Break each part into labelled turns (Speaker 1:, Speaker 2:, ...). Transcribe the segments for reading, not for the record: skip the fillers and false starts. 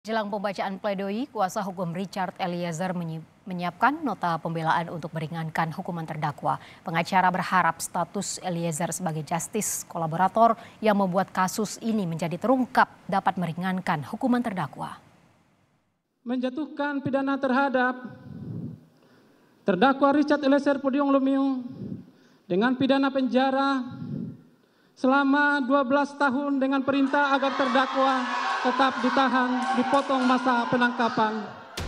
Speaker 1: Jelang pembacaan pledoi, kuasa hukum Richard Eliezer menyiapkan nota pembelaan untuk meringankan hukuman terdakwa. Pengacara berharap status Eliezer sebagai justice kolaborator yang membuat kasus ini menjadi terungkap dapat meringankan hukuman terdakwa.
Speaker 2: Menjatuhkan pidana terhadap terdakwa Richard Eliezer Pudium Lumiu dengan pidana penjara selama 12 tahun dengan perintah agar terdakwa tetap ditahan, dipotong masa penangkapan.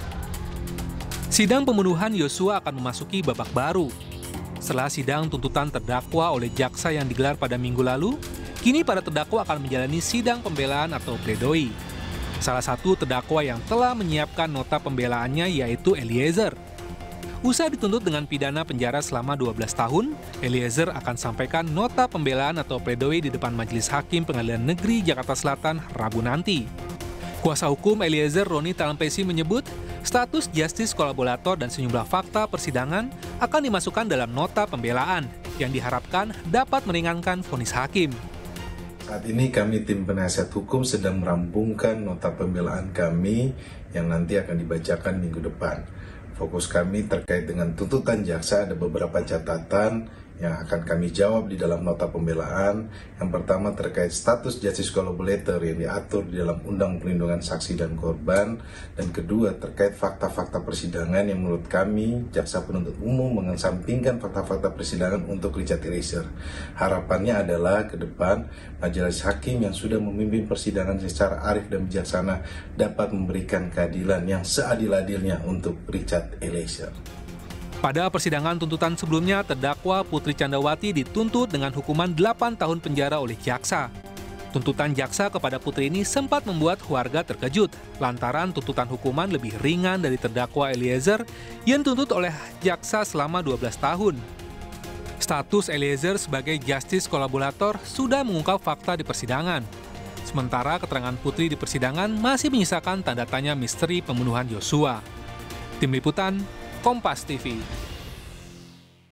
Speaker 3: Sidang pembunuhan Yosua akan memasuki babak baru. Setelah sidang tuntutan terdakwa oleh jaksa yang digelar pada minggu lalu, kini para terdakwa akan menjalani sidang pembelaan atau pledoi. Salah satu terdakwa yang telah menyiapkan nota pembelaannya yaitu Eliezer. Usai dituntut dengan pidana penjara selama 12 tahun, Eliezer akan sampaikan nota pembelaan atau pledoi di depan Majelis Hakim Pengadilan Negeri Jakarta Selatan Rabu nanti. Kuasa hukum Eliezer, Roni Talempesi, menyebut status justice kolaborator dan sejumlah fakta persidangan akan dimasukkan dalam nota pembelaan yang diharapkan dapat meringankan vonis hakim.
Speaker 4: Saat ini kami tim penasihat hukum sedang merampungkan nota pembelaan kami yang nanti akan dibacakan minggu depan. Fokus kami terkait dengan tuntutan jaksa ada beberapa catatan yang akan kami jawab di dalam nota pembelaan. Yang pertama terkait status justice collaborator yang diatur di dalam Undang Perlindungan Saksi dan Korban. Dan kedua terkait fakta-fakta persidangan yang menurut kami jaksa penuntut umum mengesampingkan fakta-fakta persidangan untuk Richard Eliezer. Harapannya adalah ke depan majelis hakim yang sudah memimpin persidangan secara arif dan bijaksana dapat memberikan keadilan yang seadil-adilnya untuk Richard Eliezer.
Speaker 3: Pada persidangan tuntutan sebelumnya, terdakwa Putri Candrawati dituntut dengan hukuman 8 tahun penjara oleh jaksa. Tuntutan jaksa kepada Putri ini sempat membuat warga terkejut lantaran tuntutan hukuman lebih ringan dari terdakwa Eliezer yang dituntut oleh jaksa selama 12 tahun. Status Eliezer sebagai justice kolaborator sudah mengungkap fakta di persidangan. Sementara keterangan Putri di persidangan masih menyisakan tanda tanya misteri pembunuhan Yosua. Tim Liputan, Kompas TV.